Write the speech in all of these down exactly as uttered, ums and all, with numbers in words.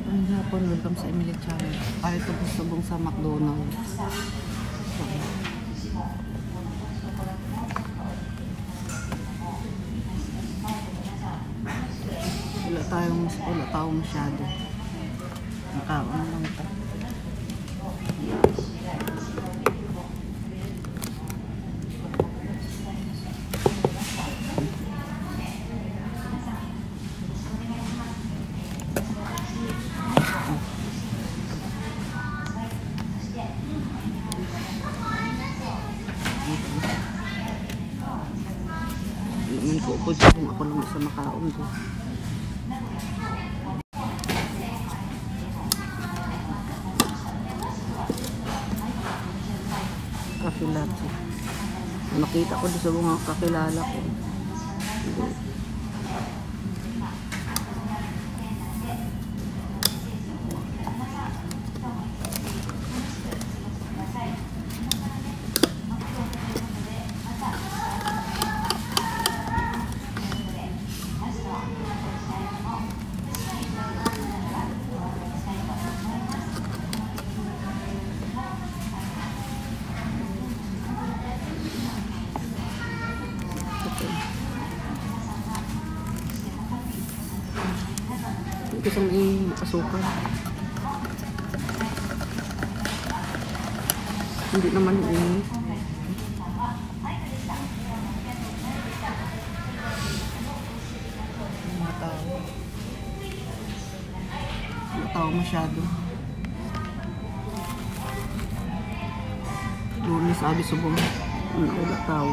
Ang hapon, welcome sa Emily Channel. Para ito busubong sa McDonald's. So, wala tayong, wala tayong masyado. Nakaon lang ito. Iman ko po dyan kung ako lang sa makaon ko. Coffee latte. Nakita ko doon sa mga kakilala ko. Ito sa may asukal. Hindi naman ini. Mga tao. Mga tao masyado. Doon sabi subong. Wala tao.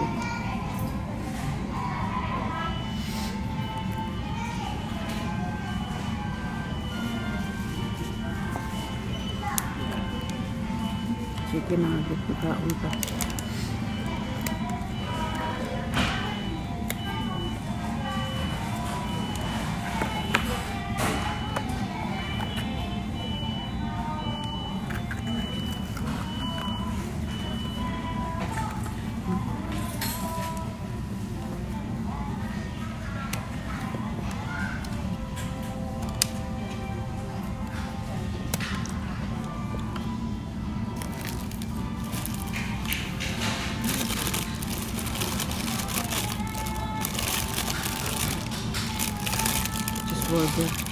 Chicken nugget na kaunta. Burger.